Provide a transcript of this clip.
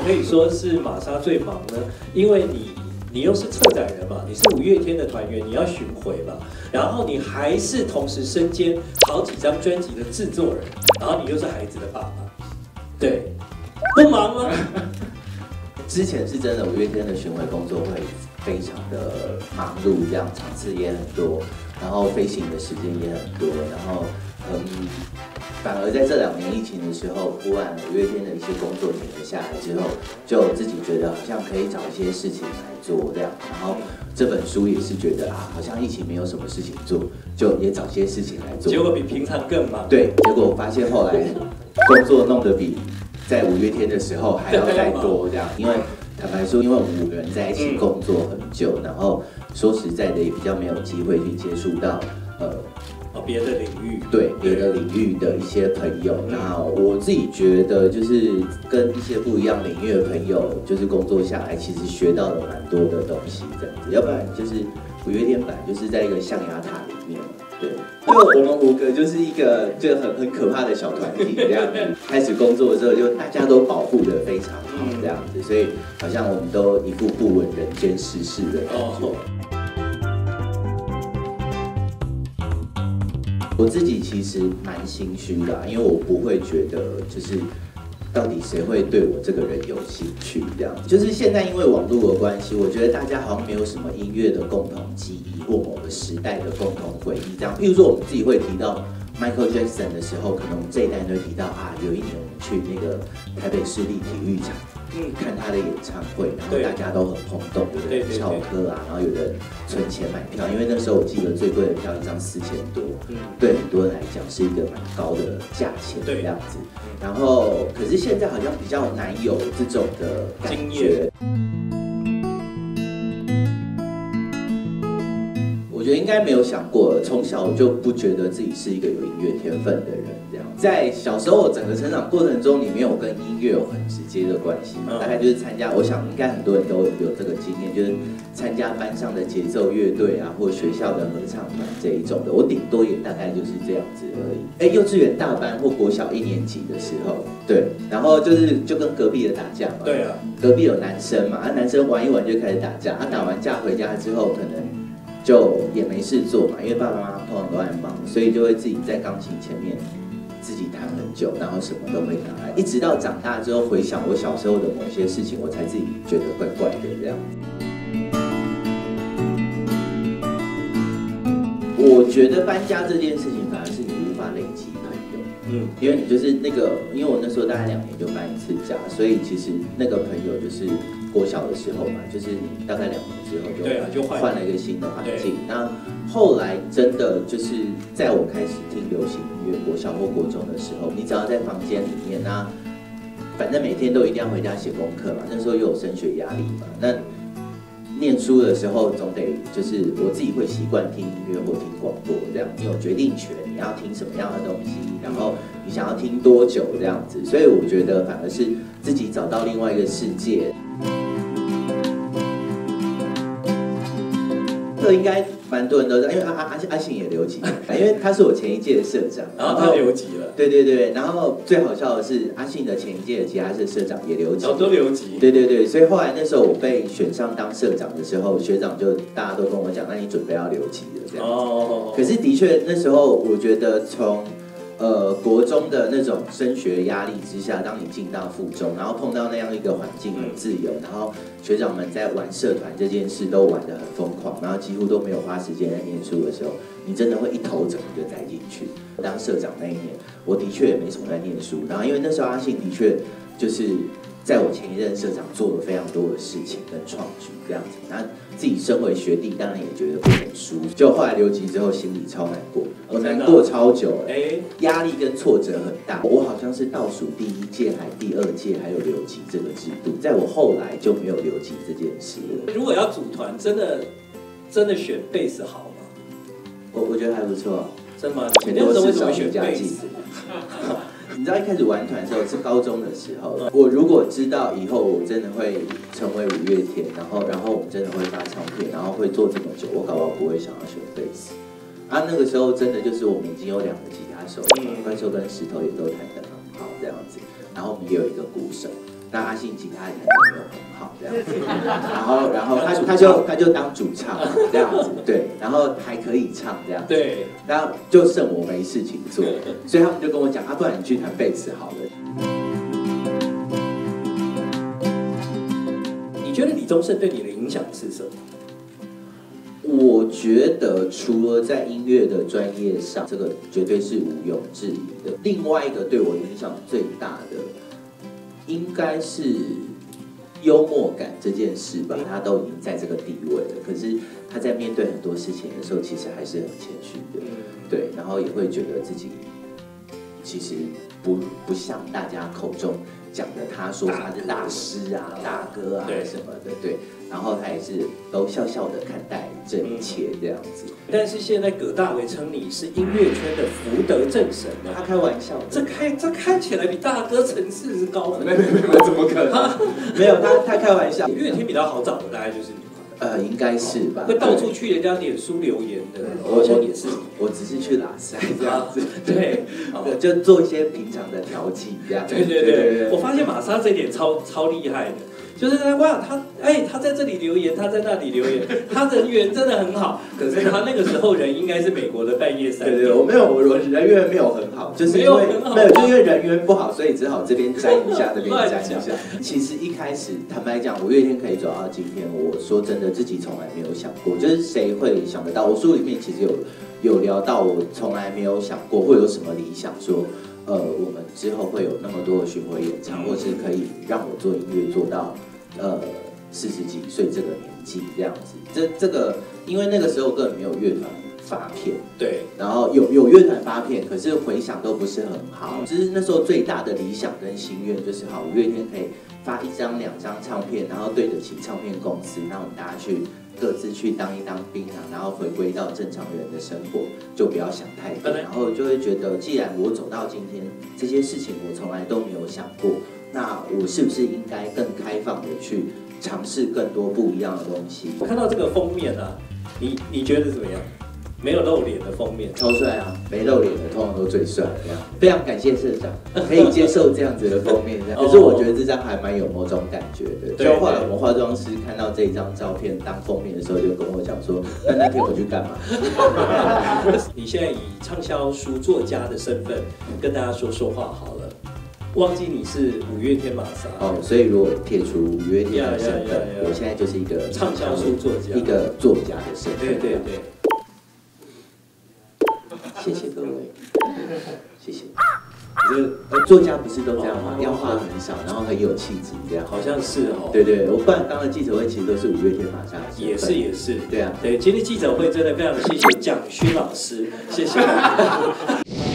可以说是玛莎最忙呢？因为你又是策展人嘛，你是五月天的团员，你要巡回嘛，然后你还是同时身兼好几张专辑的制作人，然后你又是孩子的爸爸，对，不忙吗？ 之前是真的五月天的巡回工作会非常的忙碌，这样场次也很多，然后飞行的时间也很多，然后反而在这2年疫情的时候，忽然五月天的一些工作停了下来之后，就自己觉得好像可以找一些事情来做这样，然后这本书也是觉得好像疫情没有什么事情做，就也找些事情来做， 结果比平常更忙。 对，结果我发现后来工作弄得比在五月天的时候还要再多这样，因为坦白说，因为我们5个人在一起工作很久，然后说实在的也比较没有机会去接触到别的领域， 对别的领域的一些朋友。那我自己觉得就是跟一些不一样领域的朋友，就是工作下来，其实学到了蛮多的东西这样子。要不然就是五月天本来就是在一个象牙塔里面嘛，对，就我们5个就是一个就很可怕的小团体这样子。开始工作的时候，就大家都保护得非常好这样子，所以好像我们都一副不闻人间世事的感觉。我自己其实蛮心虚的，因为我不会觉得就是到底谁会对我这个人有兴趣这样。就是现在因为网络的关系，我觉得大家好像没有什么音乐的共同记忆或某个时代的共同回忆这样。譬如说我们自己会提到 Michael Jackson 的时候，可能我们这一代人会提到有一年我们去那个台北市立体育场。看他的演唱会，然后大家都很轰动，有的人翘课然后有的人存钱买票，因为那时候我记得最贵的票一张4000多，对很多人来讲是一个蛮高的价钱这样子。然后，可是现在好像比较难有这种的感觉。我觉得应该没有想过，从小我就不觉得自己是一个有音乐天分的人。这样，在小时候我整个成长过程中，里面有跟音乐有很直接的关系，大概就是参加，我想应该很多人都有这个经验，就是参加班上的节奏乐队或学校的合唱团这一种的。我顶多也大概就是这样子而已。幼稚园大班或国小1年级的时候，对，然后就跟隔壁的打架嘛， 对啊， 隔壁有男生嘛，男生玩一玩就开始打架，打完架回家之后可能就也没事做嘛，因为爸爸妈妈通常都在忙，所以就会自己在钢琴前面自己弹很久，然后什么都没弹，一直到长大之后回想我小时候的某些事情，我才自己觉得怪怪的这样。我觉得搬家这件事情反而是你无法累积朋友，因为你就是那个，因为我那时候大概2年就搬1次家，所以其实那个朋友就是国小的时候嘛，就是你大概2年之后就换了一个新的环境。那后来真的就是在我开始听流行音乐，国小或国中的时候，你只要在房间里面，那反正每天都一定要回家写功课嘛，那时候又有升学压力嘛，那念书的时候总得就是我自己会习惯听音乐或听广播这样，你有决定权，你要听什么样的东西，然后你想要听多久这样子，所以我觉得反而是自己找到另外一个世界。这应该蛮多人都知道，因为阿信也留级，因为他是我前一届的社长， 然后他留级了。 对，然后最好笑的是阿信的前一届的吉他社社长也留级， 都留级。 对，所以后来那时候我被选上当社长的时候，学长就大家都跟我讲，那你准备要留级了这样子。可是的确那时候我觉得从国中的那种升学压力之下，当你进到附中，然后碰到那样一个环境很自由，然后学长们在玩社团这件事都玩得很疯狂，然后几乎都没有花时间在念书的时候，你真的会一头整个就栽进去。当社长那一年，我的确也没什么在念书，然后因为那时候阿信的确就是在我前一任社长做了非常多的事情跟创举这样子，然后自己身为学弟，当然也觉得不能输。就后来留级之后，心里超难过，我难过超久，压力跟挫折很大。我好像是倒数第1届还第2届还有留级这个制度，在我后来就没有留级这件事了。 如果要组团，真的选贝斯好吗？ 我觉得还不错， 真吗？ 钱多事少离家近。你知道一开始玩团的时候是高中的时候，我如果知道以后我真的会成为五月天，然后我们真的会发唱片，然后会做这么久，我搞不好不会想要选贝斯。那个时候真的就是我们已经有2个吉他手，怪兽跟石头也都弹得很好这样子，然后我们也有一个鼓手， 那阿信吉他也没有很好这样子，然后他就当主唱这样子，对，然后还可以唱这样子， 对， 然后就剩我没事情做，所以他们就跟我讲，不然你去弹贝斯好了。 你觉得李宗盛对你的影响是什么？ 我觉得除了在音乐的专业上，这个绝对是毋庸置疑的。另外一个对我影响最大的，应该是幽默感这件事吧。他都已经在这个地位了，可是他在面对很多事情的时候，其实还是很谦虚的，对，然后也会觉得自己其实不像大家口中讲的，他说他是大师啊、大哥啊什么的，对。然后他也是都笑笑的看待这一切这样子。 但是现在葛大为称你是音乐圈的福德正神呢， 他开玩笑的， 这看起来比大哥层次是高很多。 没，怎么可能？没有，他开玩笑。 乐天比较好找的大概就是你。 应该是吧？ 会到处去人家脸书留言的，好像也是。 我只是去拉塞这样子， 对， 就做一些平常的调剂这样。 对，我发现玛莎这一点超厉害的。就是哇，他在这里留言，他在那里留言，他人缘真的很好。可是他那个时候人应该是美国的半夜3点。 对，我人缘没有很好，就是因为就因为人缘不好，所以只好这边沾一下，那边沾一下。其实一开始坦白讲，五月天可以走到今天，我说真的自己从来没有想过，就是谁会想得到？我书里面其实有聊到，我从来没有想过会有什么理想说。我们之后会有那么多的巡回演唱，或是可以让我做音乐做到40几岁这个年纪这样子。这个，因为那个时候根本没有乐团发片， 对， 然后有乐团发片，可是回响都不是很好。就是那时候最大的理想跟心愿就是，好，五月天可以发1张2张唱片，然后对得起唱片公司，让我们大家去。各自去当一当兵啊，然后回归到正常人的生活，就不要想太多，然后就会觉得，既然我走到今天，这些事情我从来都没有想过，那我是不是应该更开放的去尝试更多不一样的东西？ 我看到这个封面啊，你觉得怎么样？没有露脸的封面， 超帅啊！没露脸的通常都最帅，这样非常感谢社长可以接受这样子的封面，可是我觉得这张还蛮有某种感觉的。就后来我们化妆师看到这一张照片当封面的时候，就跟我讲说：“那天我去干嘛？” 你现在以畅销书作家的身份跟大家说话好了。忘记你是五月天玛莎所以如果撇除五月天的身份，我现在就是一个畅销书作家， 一个作家的身份。 对。 谢谢各位，谢谢。作家不是都这样吗？要话很少，然后很有气质，这样。 好像是哦。 对，我不然当的记者会其实都是五月天玛莎。 也是。 对啊。 对，今天记者会真的非常谢谢蒋勋老师，谢谢。